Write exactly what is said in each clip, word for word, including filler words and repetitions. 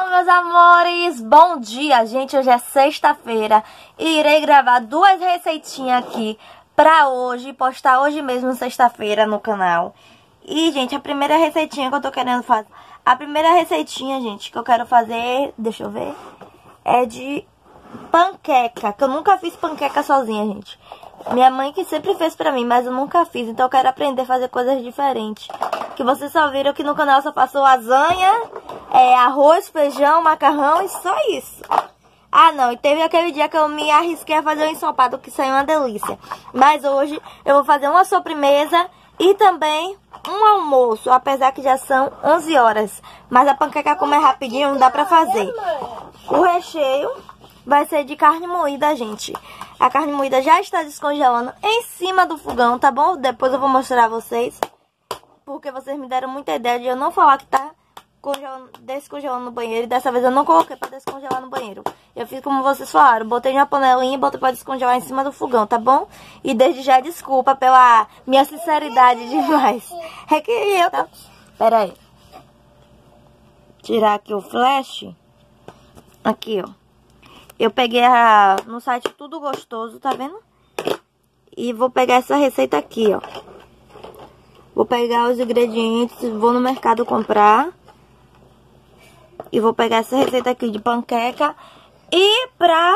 Então, meus amores, bom dia, gente. Hoje é sexta-feira e irei gravar duas receitinhas aqui pra hoje, postar hoje mesmo, sexta-feira, no canal. E, gente, a primeira receitinha que eu tô querendo fazer, a primeira receitinha, gente, que eu quero fazer, deixa eu ver, é de panqueca, que eu nunca fiz panqueca sozinha, gente. Minha mãe que sempre fez pra mim, mas eu nunca fiz, então eu quero aprender a fazer coisas diferentes. Que vocês só viram que no canal eu só faço lasanha, é, arroz, feijão, macarrão e só isso. Ah, não, e teve aquele dia que eu me arrisquei a fazer um ensopado que saiu uma delícia. Mas hoje eu vou fazer uma sobremesa e também um almoço, apesar que já são onze horas. Mas a panqueca, como é rapidinho, não dá pra fazer. O recheio vai ser de carne moída, gente. A carne moída já está descongelando em cima do fogão, tá bom? Depois eu vou mostrar a vocês. Porque vocês me deram muita ideia de eu não falar que tá congelando, descongelando no banheiro. E dessa vez eu não coloquei pra descongelar no banheiro. Eu fiz como vocês falaram. Botei uma panelinha e botei pra descongelar em cima do fogão, tá bom? E desde já desculpa pela minha sinceridade demais. É que eu... Tá? Pera aí. Tirar aqui o flash. Aqui, ó. Eu peguei a, no site Tudo Gostoso, tá vendo? E vou pegar essa receita aqui, ó. Vou pegar os ingredientes, vou no mercado comprar. E vou pegar essa receita aqui de panqueca. E pra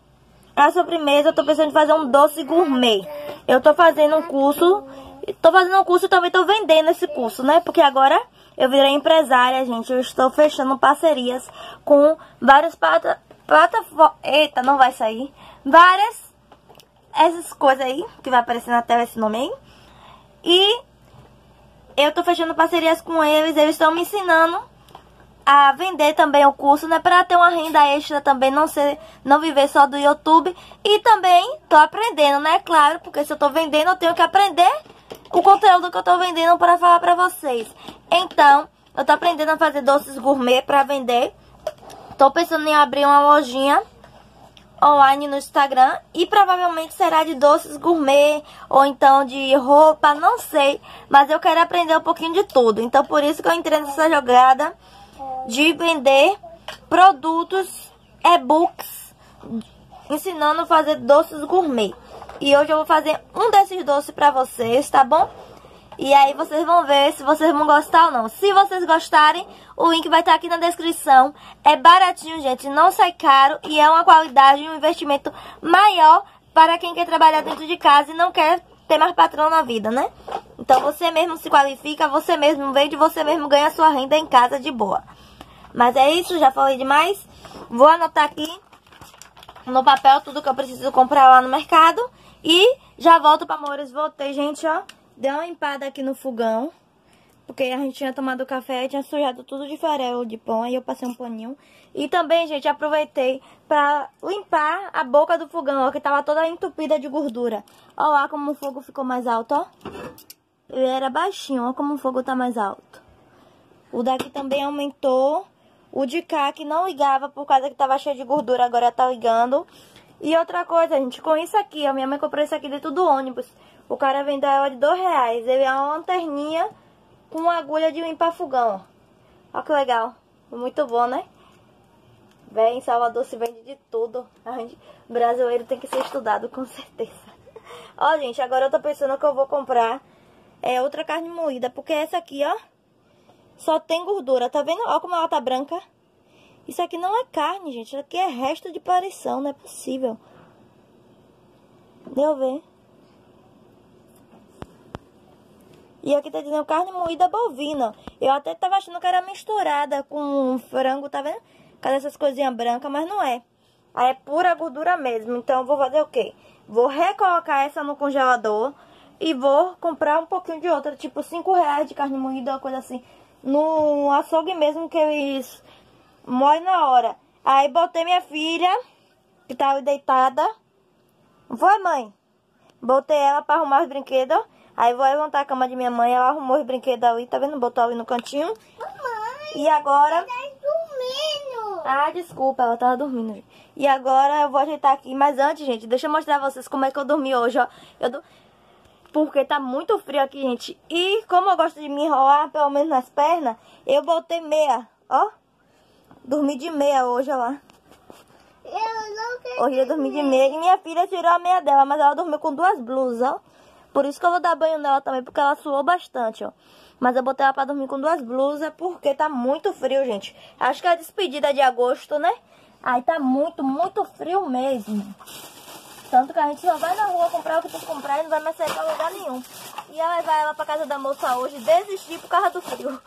a sobremesa eu tô pensando em fazer um doce gourmet. Eu tô fazendo um curso, tô fazendo um curso e também tô vendendo esse curso, né? Porque agora eu virei empresária, gente. Eu estou fechando parcerias com várias plataformas. Plataforma... Eita, não vai sair. Várias... Essas coisas aí, que vai aparecer na tela esse nome aí. E eu tô fechando parcerias com eles. Eles estão me ensinando a vender também o curso, né? Pra ter uma renda extra também, não ser, não viver só do YouTube. E também tô aprendendo, né? Claro, porque se eu tô vendendo, eu tenho que aprender o conteúdo que eu tô vendendo pra falar pra vocês. Então, eu tô aprendendo a fazer doces gourmet pra vender. Tô pensando em abrir uma lojinha online no Instagram. E provavelmente será de doces gourmet. Ou então de roupa, não sei. Mas eu quero aprender um pouquinho de tudo. Então por isso que eu entrei nessa jogada de vender produtos, e-books, ensinando a fazer doces gourmet. E hoje eu vou fazer um desses doces pra vocês, tá bom? E aí vocês vão ver se vocês vão gostar ou não. Se vocês gostarem, o link vai estar aqui na descrição. É baratinho, gente, não sai caro. E é uma qualidade e um investimento maior para quem quer trabalhar dentro de casa e não quer ter mais patrão na vida, né? Então você mesmo se qualifica, você mesmo vende, você mesmo ganha sua renda em casa de boa. Mas é isso, já falei demais. Vou anotar aqui no papel tudo que eu preciso comprar lá no mercado. E já volto para amores. Voltei, gente, ó. Dei uma limpada aqui no fogão, porque a gente tinha tomado café e tinha sujado tudo de farelo de pão. Aí eu passei um paninho. E também, gente, aproveitei pra limpar a boca do fogão, ó, que tava toda entupida de gordura. Ó lá como o fogo ficou mais alto, ó. Ele era baixinho, ó como o fogo tá mais alto. O daqui também aumentou. O de cá, que não ligava por causa que tava cheio de gordura, agora tá ligando. E outra coisa, gente, com isso aqui, ó, minha mãe comprou isso aqui dentro do ônibus. O cara vendeu ela de dois reais. Ele é uma lanterninha com uma agulha de limpar fogão. Ó que legal. Muito bom, né? Véi, em Salvador se vende de tudo. A gente, brasileiro tem que ser estudado, com certeza. Ó, gente, agora eu tô pensando que eu vou comprar é, outra carne moída. Porque essa aqui, ó, só tem gordura. Tá vendo? Ó como ela tá branca. Isso aqui não é carne, gente. Isso aqui é resto de parição. Não é possível. Deu ver. E aqui tá dizendo carne moída bovina. Eu até tava achando que era misturada com frango, tá vendo? Cadê essas coisinhas brancas? Mas não é. Aí é pura gordura mesmo. Então eu vou fazer o quê? Vou recolocar essa no congelador. E vou comprar um pouquinho de outra. Tipo cinco reais de carne moída, uma coisa assim. No açougue mesmo que eles moem na hora. Aí botei minha filha, que tava deitada. Foi, mãe? Botei ela pra arrumar os brinquedos. Aí vou levantar a cama de minha mãe, ela arrumou os brinquedos ali, tá vendo? Botou ali no cantinho. Mamãe, e agora... Ela tá dormindo. Ah, desculpa, ela tava dormindo. E agora eu vou ajeitar aqui. Mas antes, gente, deixa eu mostrar pra vocês como é que eu dormi hoje, ó. Eu do... Porque tá muito frio aqui, gente. E como eu gosto de me enrolar, pelo menos nas pernas, eu botei meia, ó. Dormi de meia hoje, olha lá. Eu não quero. Hoje eu dormi de meia. E minha filha tirou a meia dela, mas ela dormiu com duas blusas, ó. Por isso que eu vou dar banho nela também, porque ela suou bastante, ó. Mas eu botei ela pra dormir com duas blusas, porque tá muito frio, gente. Acho que é a despedida de agosto, né? Aí tá muito, muito frio mesmo. Tanto que a gente só vai na rua comprar o que tem que comprar e não vai mais sair pra lugar nenhum. Ia levar ela pra casa da moça hoje, desistir por causa do frio.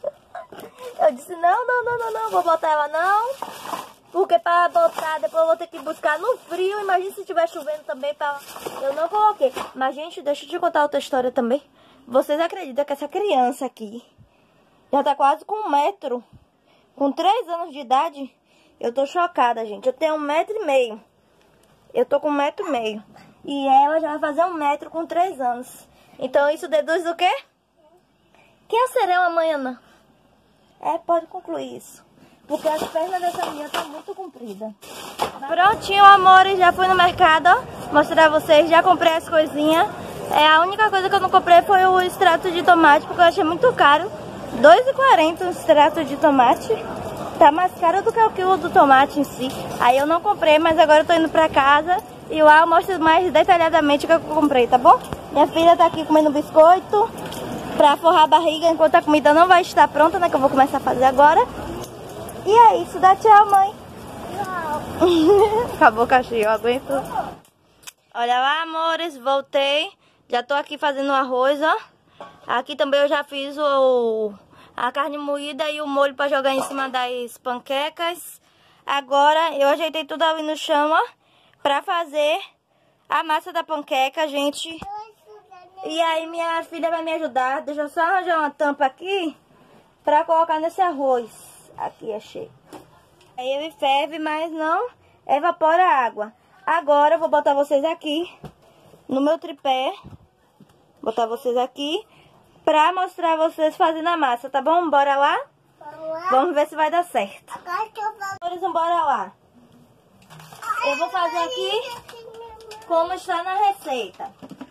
Eu disse, não, não, não, não, não, vou botar ela não. Porque pra botar, depois eu vou ter que buscar no frio. Imagina se estiver chovendo também, pra... eu não coloquei. Mas, gente, deixa eu te contar outra história também. Vocês acreditam que essa criança aqui já tá quase com um metro? Com três anos de idade? Eu tô chocada, gente. Eu tenho um metro e meio. Eu tô com um metro e meio. E ela já vai fazer um metro com três anos. Então isso deduz do quê? Que eu serei uma amanhã. É, pode concluir isso. Porque as pernas dessa menina estão muito compridas. Prontinho, amores. Já fui no mercado, ó. Mostrar a vocês. Já comprei as coisinhas. É, a única coisa que eu não comprei foi o extrato de tomate, porque eu achei muito caro. dois reais e quarenta centavos o extrato de tomate. Tá mais caro do que o quilo do tomate em si. Aí eu não comprei, mas agora eu tô indo pra casa. E lá eu mostro mais detalhadamente o que eu comprei, tá bom? Minha filha tá aqui comendo biscoito pra forrar a barriga enquanto a comida não vai estar pronta, né? Que eu vou começar a fazer agora. E é isso, dá tchau, mãe. Tchau. Acabou o cachorro, eu aguento. Olha lá, amores, voltei. Já tô aqui fazendo o arroz, ó. Aqui também eu já fiz o... a carne moída e o molho para jogar em cima das panquecas. Agora eu ajeitei tudo ali no chão, ó, para fazer a massa da panqueca, gente. E aí minha filha vai me ajudar. Deixa eu só arranjar uma tampa aqui para colocar nesse arroz. Aqui achei. Aí ele ferve, mas não evapora a água. Agora eu vou botar vocês aqui no meu tripé. Botar vocês aqui pra mostrar vocês fazendo a massa, tá bom? Bora lá? Olá. Vamos ver se vai dar certo. Agora que eu vou... Então, bora lá. Eu vou fazer aqui como está na receita.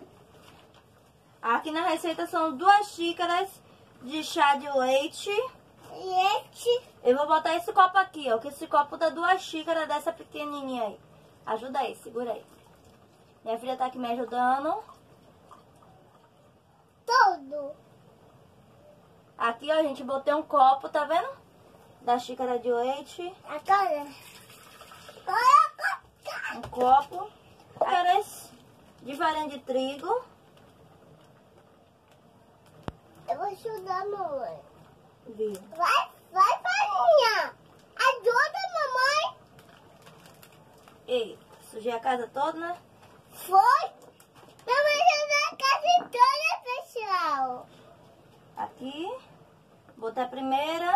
Aqui na receita são duas xícaras de chá de leite. Leite. Eu vou botar esse copo aqui, ó. Que esse copo dá duas xícaras dessa pequenininha aí. Ajuda aí, segura aí. Minha filha tá aqui me ajudando. Todo. Aqui, ó, gente, botei um copo, tá vendo? Da xícara de leite. Agora. Um copo. Xícaras de farinha de trigo. Eu vou ajudar, mamãe. Viu? Vai, vai, farinha. Ajuda, mamãe. Ei, sujei a casa toda, né? Foi. Mamãe ajudou a casa toda, pessoal. Aqui. Botar a primeira.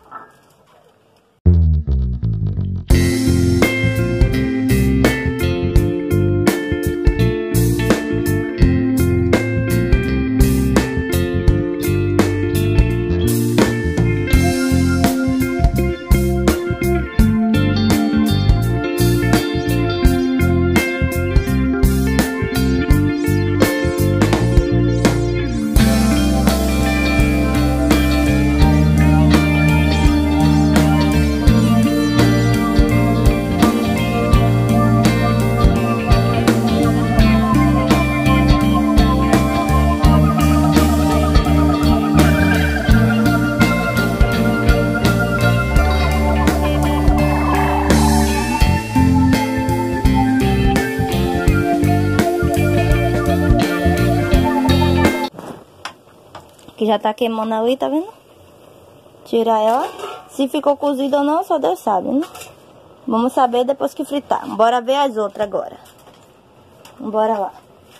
Que já tá queimando ali, tá vendo? Tira ela. Se ficou cozido ou não, só Deus sabe, né? Vamos saber depois que fritar. Bora ver as outras agora. Bora lá.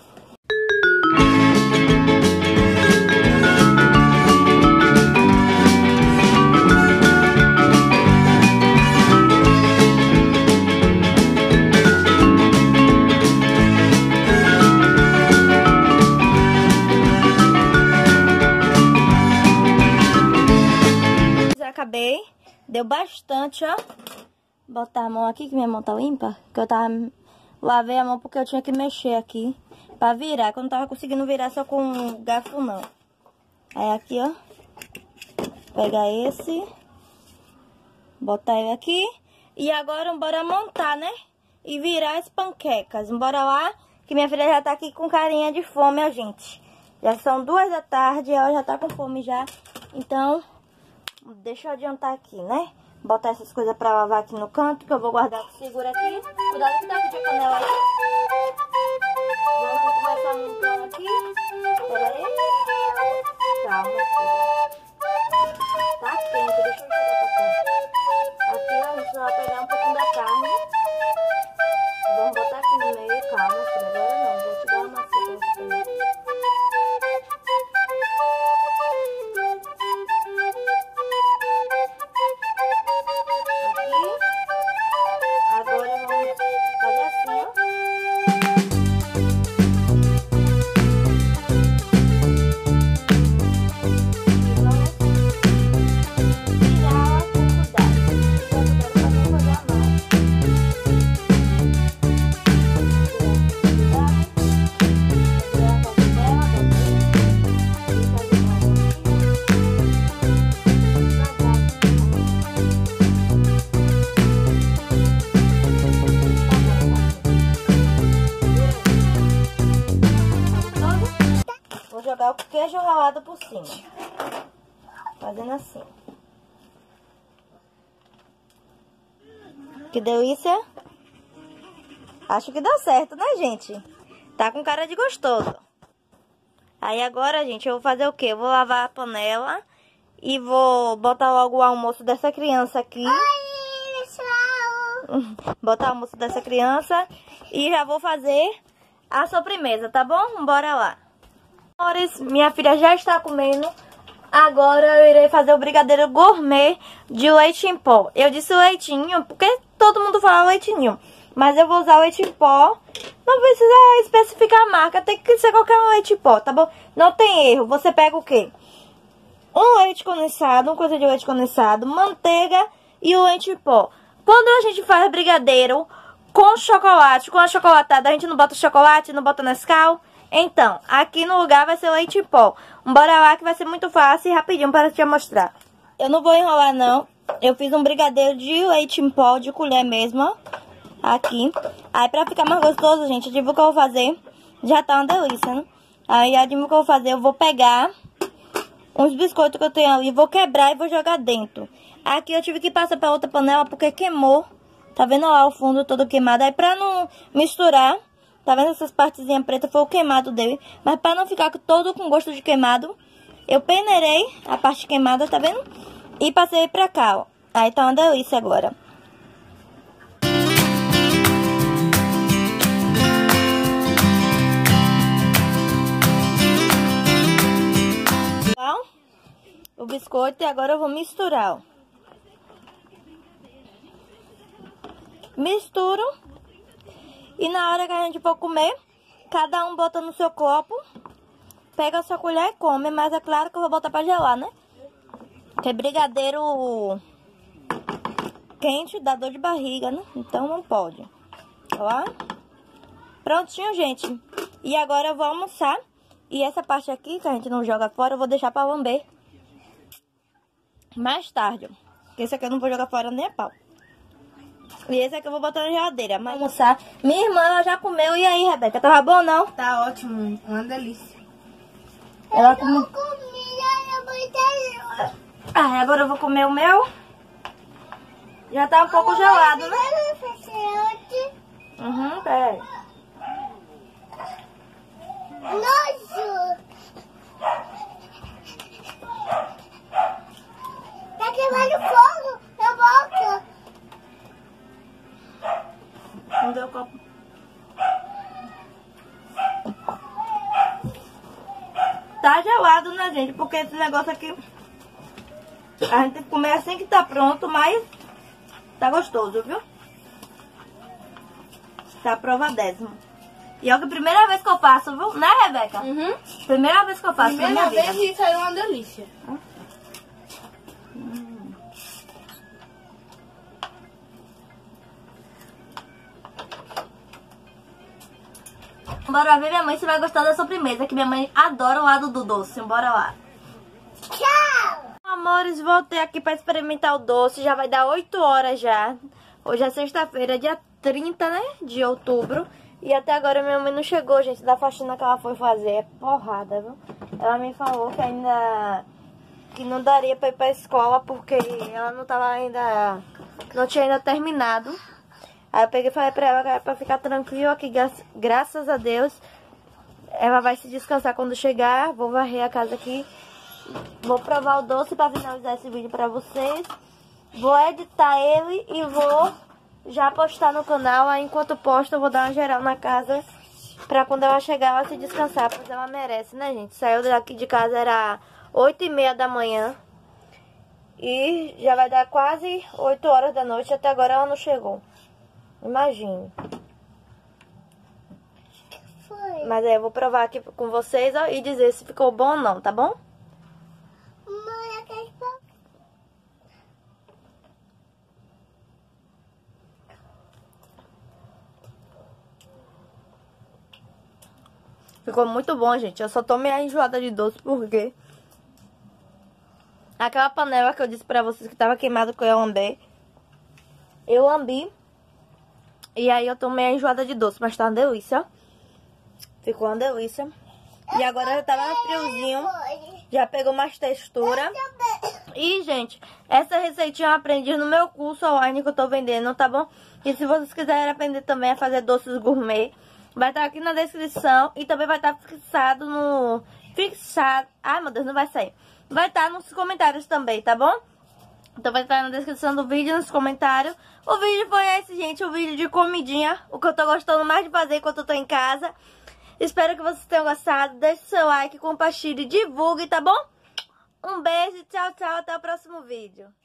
Acabei, deu bastante, ó. Botar a mão aqui, que minha mão tá limpa. Que eu tava... Lavei a mão porque eu tinha que mexer aqui pra virar, que eu não tava conseguindo virar só com um garfo, não. Aí aqui, ó. Pega esse. Botar ele aqui. E agora bora montar, né? E virar as panquecas. Bora lá, que minha filha já tá aqui com carinha de fome, ó, gente. Já são duas da tarde, ela já tá com fome já. Então, deixa eu adiantar aqui, né? Botar essas coisas pra lavar aqui no canto, que eu vou guardar. Segura aqui. Cuidado que tá aqui de panela aí. Vamos começar montando aqui. Pera aí. Calma, filha. Tá quente, deixa eu jogar pra cá. Aqui, ó, a gente vai pegar um pouquinho da carne. Vamos botar aqui no meio. Calma, filha. Agora não. Vou te dar uma macia pra você. Jogar o queijo ralado por cima, fazendo assim. Que delícia! Acho que deu certo, né, gente? Tá com cara de gostoso. Aí agora, gente, eu vou fazer o quê? Eu vou lavar a panela e vou botar logo o almoço dessa criança aqui. Oi, pessoal! Botar o almoço dessa criança e já vou fazer a sobremesa, tá bom? Bora lá. Minha filha já está comendo. Agora eu irei fazer o brigadeiro gourmet de leite em pó. Eu disse leitinho porque todo mundo fala leitinho, mas eu vou usar leite em pó. Não precisa especificar a marca, tem que ser qualquer leite em pó, tá bom? Não tem erro. Você pega o quê? Um leite condensado, um coisa de leite condensado, manteiga e o leite em pó. Quando a gente faz brigadeiro com chocolate, com a chocolatada, a gente não bota chocolate, não bota Nescau. Então, aqui no lugar vai ser leite em pó. Bora lá que vai ser muito fácil e rapidinho para te mostrar. Eu não vou enrolar não. Eu fiz um brigadeiro de leite em pó, de colher mesmo, ó. Aqui. Aí pra ficar mais gostoso, gente, adivinha o que eu vou fazer? Já tá uma delícia, né? Aí adivinha o que eu vou fazer? Eu vou pegar uns biscoitos que eu tenho ali, vou quebrar e vou jogar dentro. Aqui eu tive que passar pra outra panela porque queimou. Tá vendo lá o fundo todo queimado? Aí pra não misturar... Tá vendo essas partezinhas pretas? Foi o queimado dele. Mas para não ficar todo com gosto de queimado, eu peneirei a parte queimada, tá vendo? E passei pra cá, ó. Aí tá uma delícia agora. Ó, o biscoito e agora eu vou misturar, ó. Misturo. E na hora que a gente for comer, cada um bota no seu copo, pega a sua colher e come. Mas é claro que eu vou botar pra gelar, né? Porque brigadeiro quente dá dor de barriga, né? Então não pode. Ó. Prontinho, gente. E agora eu vou almoçar. E essa parte aqui, que a gente não joga fora, eu vou deixar pra lamber mais tarde. Porque esse aqui eu não vou jogar fora nem a pau. E esse aqui eu vou botar na geladeira. Mas almoçar. Minha irmã, ela já comeu. E aí, Rebeca? Tava bom, não? Tá ótimo. Uma delícia. Ela comeu. Ah, agora eu vou comer o meu. Já tá um pouco gelado, né? Uhum, peraí. Nojo! Tá queimando fogo na boca. Não deu copo. Tá gelado, né, gente? Porque esse negócio aqui a gente tem que comer assim que tá pronto, mas tá gostoso, viu? Tá aprovadésimo. E é a primeira vez que eu faço, viu? Né, Rebeca? Uhum. Primeira vez que eu faço. Primeira vez e saiu uma delícia. Hum. Bora ver minha mãe se vai gostar da sobremesa, que minha mãe adora o lado do doce. Bora lá. Tchau! Amor, amores, voltei aqui pra experimentar o doce. Já vai dar oito horas já. Hoje é sexta-feira, dia trinta, né? De outubro. E até agora minha mãe não chegou, gente, da faxina que ela foi fazer. É porrada, viu? Ela me falou que ainda... que não daria pra ir pra escola porque ela não tava ainda... não tinha ainda terminado. Aí eu peguei e falei pra ela que era pra ficar tranquilo aqui, gra graças a Deus. Ela vai se descansar quando chegar. Vou varrer a casa aqui. Vou provar o doce pra finalizar esse vídeo pra vocês. Vou editar ele e vou já postar no canal. Aí enquanto posto eu vou dar uma geral na casa pra quando ela chegar ela se descansar, pois ela merece, né, gente? Saiu daqui de casa, era oito e meia da manhã. E já vai dar quase oito horas da noite. Até agora ela não chegou. Imagine. Foi. Mas aí eu vou provar aqui com vocês, ó, e dizer se ficou bom ou não, tá bom? Mãe, eu quero pôr. Ficou muito bom, gente. Eu só tô meio enjoada de doce porque aquela panela que eu disse pra vocês que tava queimada que eu lambei, eu lambi. E aí eu tô meio enjoada de doce, mas tá uma delícia, ó. Ficou uma delícia. E agora já tá mais friozinho. Já pegou mais textura. E, gente, essa receitinha eu aprendi no meu curso online que eu tô vendendo, tá bom? E se vocês quiserem aprender também a fazer doces gourmet, vai estar aqui na descrição. E também vai estar fixado no... Fixado... Ai, meu Deus, não vai sair. Vai estar nos comentários também, tá bom? Então vai estar na descrição do vídeo, nos comentários. O vídeo foi esse, gente, o vídeo de comidinha. O que eu tô gostando mais de fazer enquanto eu tô em casa. Espero que vocês tenham gostado. Deixe seu like, compartilhe, divulgue, tá bom? Um beijo, tchau, tchau, até o próximo vídeo.